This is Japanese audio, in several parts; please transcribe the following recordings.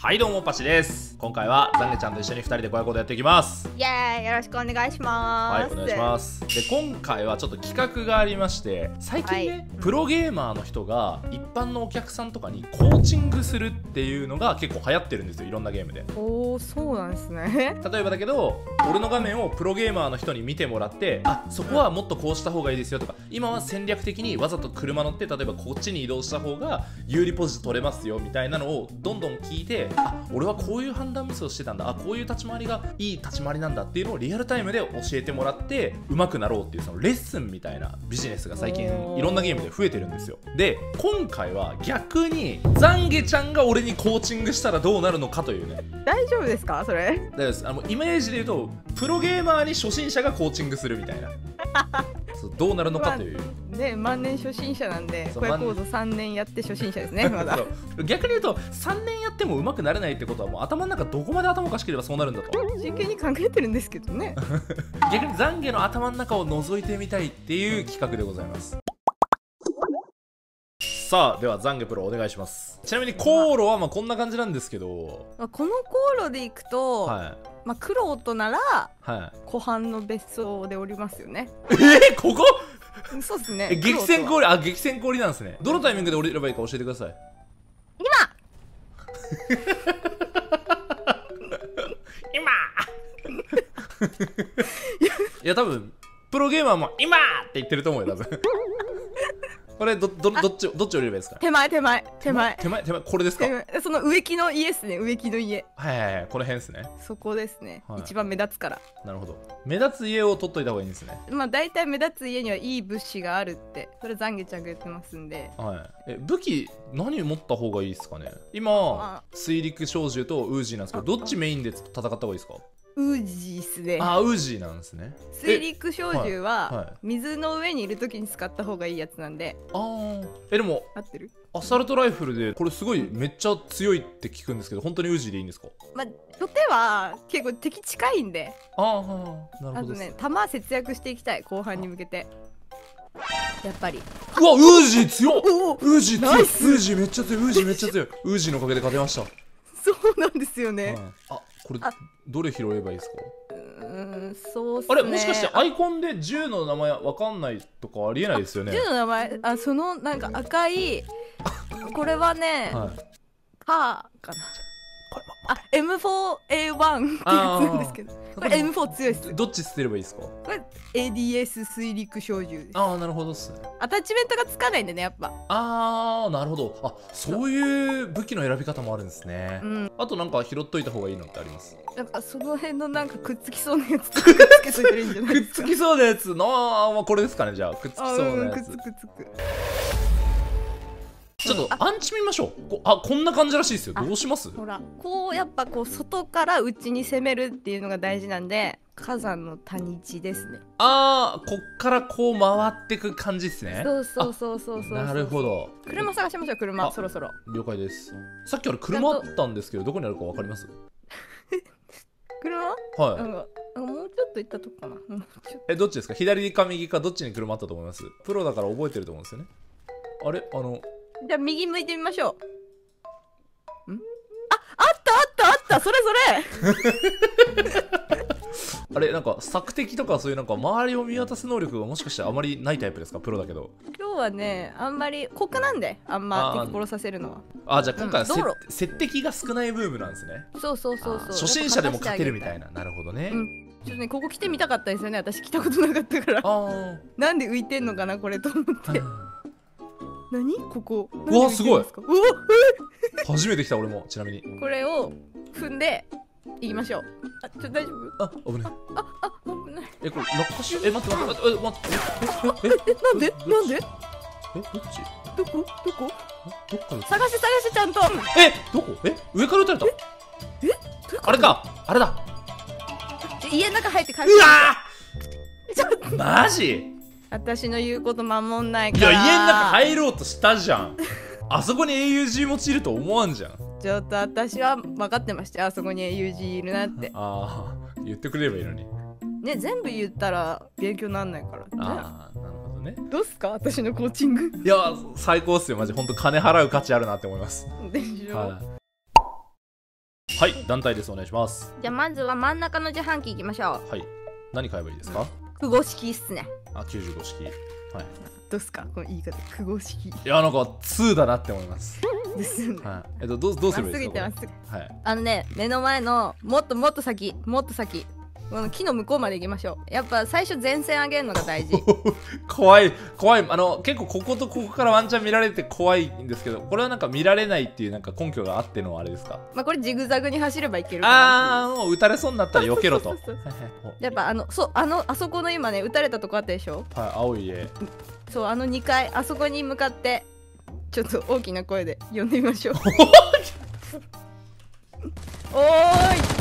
はいどうもパチです。今回はザンゲちゃんと一緒に2人でこういうことやっていきます。 イエーイ、よろしくお願いします。 はい、お願いします。で今回はちょっと企画がありまして、最近ね、プロゲーマーの人が一般のお客さんとかにコーチングするっていうのが結構流行ってるんですよ、いろんなゲームで。 おお、そうなんですね。 例えばだけど、俺の画面をプロゲーマーの人に見てもらって、あ、そこはもっとこうした方がいいですよとか、今は戦略的にわざと車乗って例えばこっちに移動した方が有利ポジ取れますよみたいなのをどんどん聞いて、あ、俺はこういう判断ミスをしてたんだ、あ、こういう立ち回りがいい立ち回りなんだっていうのをリアルタイムで教えてもらって上手くなろうっていう、そのレッスンみたいなビジネスが最近いろんなゲームで増えてるんですよ。で今回は逆にザンゲちゃんが俺にコーチングしたらどうなるのかというね。 大丈夫ですかそれ？ 大丈夫です。イメージで言うとプロゲーマーに初心者がコーチングするみたいなそうどうなるのかという、 ね、万年初心者なんで、これコード3年やって初心者ですねまだ逆に言うと3年やっても上手くなれないってことはもう頭の中どこまで頭おかしければそうなるんだと真剣に考えてるんですけどね逆に懺悔の頭の中を覗いてみたいっていう企画でございます。さあでは懺悔プロお願いします。ちなみに航路はまあこんな感じなんですけど、 この航路で行くと、 はい、 まあクロートなら、 はい、 湖畔の別荘でおりますよね。 ここそうですね。 激戦氷、あ、激戦氷なんですね。どのタイミングで降りればいいか教えてください。今いや多分プロゲーマーも今って言ってると思うよ多分これどっち降りればいいですか？手前これですか？ その植木の家ですね。植木の家、 はいはいはい、この辺ですね。 そこですね、 はい、 一番目立つから。 なるほど、目立つ家を取っといた方がいいんですね。 まあ大体目立つ家にはいい物資があるってそれ懺悔ちゃんが言ってますんで、 はい、武器何持った方がいいですかね？今水陸小銃とウージーなんですけど、どっちメインで戦った方がいいですか？ ウージーっすね。 あ、ウージーなんですね。 水陸小銃は水の上にいるときに使った方がいいやつなんで。 ああ、でも合ってる？ アサルトライフルでこれすごいめっちゃ強いって聞くんですけど、本当にウージーでいいんですか？ まあ初手は結構敵近いんで。 ああ、なるほど。あとね、弾節約していきたい、後半に向けて。やっぱり。 うわ、ウージー強っ。ウージー強い。ウージーめっちゃ強い。ウージーめっちゃ強い。ウージーのおかげで勝てました。 そうなんですよね。 あ、これどれ拾えばいいですか？ そうっすね。 あれ、もしかしてアイコンで銃の名前わかんないとかありえないですよね。 銃の名前、そのなんか赤いこれはね、カーかな。M4A1 っていうやつなんですけど、これ M4 強いっす。 どっち捨てればいいですか？ これ ADS 水陸小銃です。 ああ、なるほどっすね。 アタッチメントがつかないんでね、やっぱ。 ああ、なるほど。あ、そういう武器の選び方もあるんですね。あとなんか拾っといた方がいいのってあります？ なんかその辺のなんかくっつきそうなやつとかつけといたらいいんじゃないですか？ くっつきそうなやつの、これですかね。じゃあくっつきそうなやつ。 くっつく。 ちょっとアンチ見ましょう。こんな感じらしいですよ。どうします？ ほら、こうやっぱこう外から内に攻めるっていうのが大事なんで、火山の谷地ですね。 ああ、こっからこう回ってく感じですね。 そう。 なるほど。 車探しましょう。車そろそろ。 了解です。さっきから車あったんですけど、どこにあるかわかります？ 車？ はい。 もうちょっと行ったとこかな。 どっちですか？左か右かどっちに車あったと思います？プロだから覚えてると思うんですよね。あれ、 じゃあ右向いてみましょう。あったそれあれ、なんか索敵とかそういうなんか周りを見渡す能力がもしかしてあまりないタイプですか？プロだけど。 今日はね、あんまり酷なんで、あんま敵殺させるのは。 じゃあ今回は接敵が少ないブームなんですね。 そう初心者でも勝てるみたいな。なるほどね。 ちょっとね、ここ来てみたかったですよね。私来たことなかったから。なんで浮いてんのかなこれと思って何ここ？ うわ、すごい。初めて来た俺も。ちなみにこれを踏んで行きましょう。大丈夫？ 危ない。 危ない。 これ落下し、待って。 なんで？ どっち？ どこ？ どっか探してちゃんと。 どこ？上から撃たれた。あれか、あれだ。 家の中入って帰って。 うわマジ？ 私の言うこと守んないから。 いや、家の中入ろうとしたじゃん。あそこに AUG 持ちいると思わんじゃん。 ちょっと私は分かってましたよ、あそこに AUG いるなって。 言ってくれればいいのにね。全部言ったら勉強なんないからね。 なるほどね。 どうすか私のコーチング？ いや、最高っすよマジ。ほんと金払う価値あるなって思います。 でしょ。 はい、団体です。お願いします。 じゃあまずは真ん中の自販機いきましょう。はい。何買えばいいですか ？9号式っすね。 あ、95式。はい。 どうっすかこの言い方、9号式。 いや、なんか2だなって思います。 ですよね。 はい。どうすればいいですか？ はい。目の前のもっともっと先、この木の向こうまで行きましょう。やっぱ最初前線上げるのが大事。 怖い。結構こことここからワンチャン見られて怖いんですけど、これはなんか見られないっていうなんか根拠があってのあれですか？ まあこれジグザグに走ればいけるかな。 もう撃たれそうになったら避けろと。 やっぱあそこの今ね、撃たれたとこあったでしょ？ はい、青い家。 そう、2階、あそこに向かってちょっと大きな声で呼んでみましょう。おーい、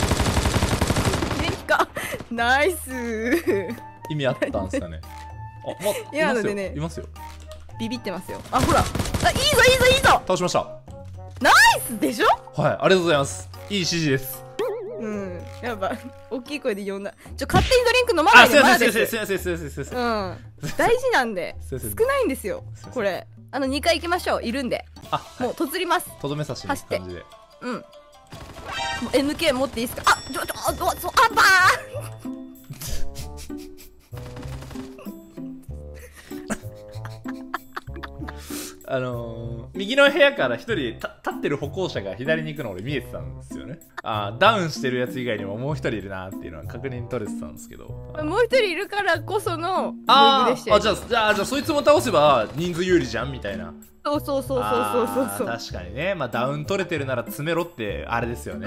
ナイス意味あったんですかね。 いや、ね、 いますよ。 ビビってますよ。あ、ほら、いいぞ。 倒しました。 ナイスでしょ？ はい、ありがとうございます。いい指示です。 うん、やっぱ大きい声で呼んだ。勝手にドリンク飲まないで。 すいません。 うん、大事なんで。少ないんですよ。これ2回行きましょう。いるんで。もうとつります。 とどめさしの感じで。 うん。MK 持っていいですか？あ、バー右の部屋から一人立ってる歩行者が左に行くの俺見えてたんですよね。ダウンしてるやつ以外にももう一人いるなっていうのは確認取れてたんですけど、 もう一人いるからこそのじゃあそいつも倒せば人数有利じゃんみたいな。 そう確かにね。まあダウン取れてるなら詰めろってあれですよね。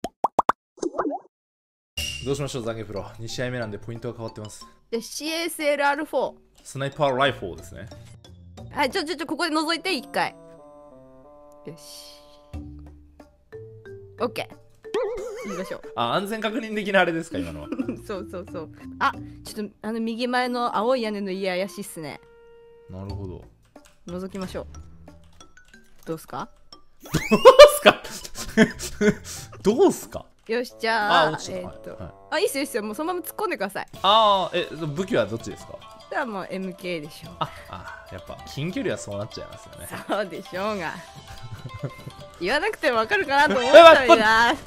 どうしましょう、ザンゲプロ。2試合目なんでポイントが変わってます。 で CSLR4 スナイパーライフルですね。 はい、ここで覗いて1回。よし、 OK。 行きましょう。 安全確認的なあれですか今のは。 そうあ、ちょっと右前の青い屋根の家怪しいっすね。 なるほど、 覗きましょう。どうすかどうすか。 よし、じゃあいいっすよ、もうそのまま突っ込んでください。 武器はどっちですか？ じゃあもう MK でしょう。 やっぱ近距離はそうなっちゃいますよね。 そうでしょうが。言わなくてもわかるかなと思ったのにな。い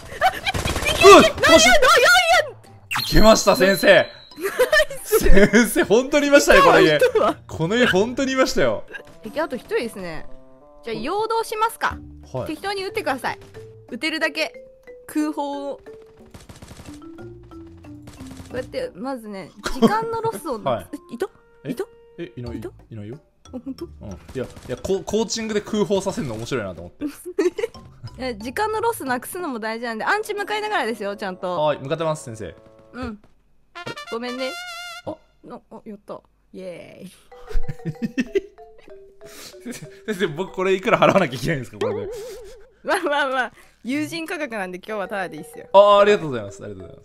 けました、先生。先生本当にいましたね、この家。この家本当にいましたよ。 あと1人ですね。じゃあ陽動しますか。適当に撃ってください。撃てるだけ空砲を。こうやってまずね、時間のロスをいないよ。本当？ いやコーチングで空砲させるの面白いなと思って。 時間のロスなくすのも大事なんで、アンチ向かいながらですよ、ちゃんと。 はい、向かってます、先生。 うん、ごめんね。やった、イエーイ。 先生、僕これいくら払わなきゃいけないんですか、これで。 まあ友人価格なんで今日はタダでいいっすよ。 ありがとうございます。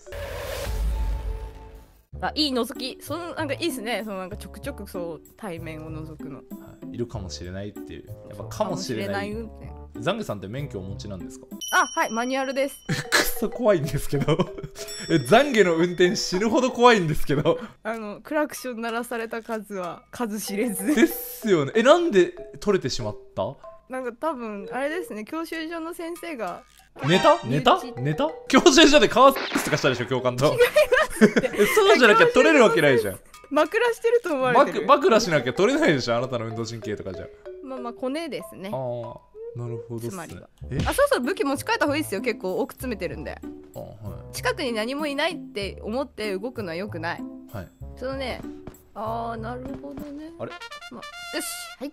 いい覗き、なんかいいっすね。なんかちょくちょくそう対面を覗くの。 いるかもしれないっていう。やっぱかもしれない運転。ザンゲさんって免許お持ちなんですか？ はい、マニュアルです。 くっそ怖いんですけど。ザンゲの運転死ぬほど怖いんですけど。 クラクション鳴らされた数は数知れず。 ですよね。なんで取れてしまった？ なんか多分あれですね、教習所の先生が寝た教習所でカースとかしたでしょ、教官と。違いますって。そうじゃなきゃ取れるわけないじゃん。 枕してると思われてる。 枕しなきゃ取れないでしょ、あなたの運動神経とかじゃ。 まあコネですね。 なるほどっすね。 つまりはそう武器持ち帰った方がいいですよ。結構奥詰めてるんで。近くに何もいないって思って動くのは良くない。なるほどね。よし、はい。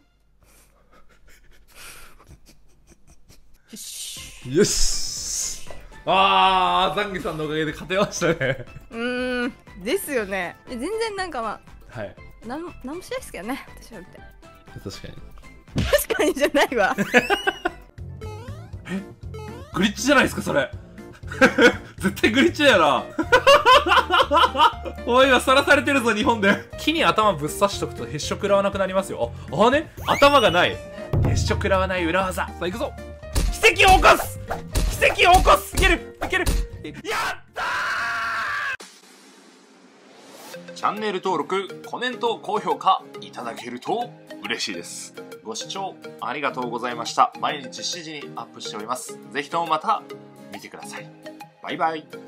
よし。ザンゲさんのおかげで勝てましたね。 ですよね。全然なんかなんもしないですけどね、私はって。確かにじゃないわ。 グリッチじゃないですか、それ。絶対グリッチだよな。おい、今さらされてるぞ、日本で。木に頭ぶっ刺しとくとへっしょ食らわなくなりますよ。頭がない。へっしょ食らわない裏技。さあ、行くぞ。奇跡を起こす。いける。やったー。チャンネル登録、コメント、高評価いただけると嬉しいです。ご視聴ありがとうございました。毎日7時にアップしております。ぜひともまたみてください。バイバイ。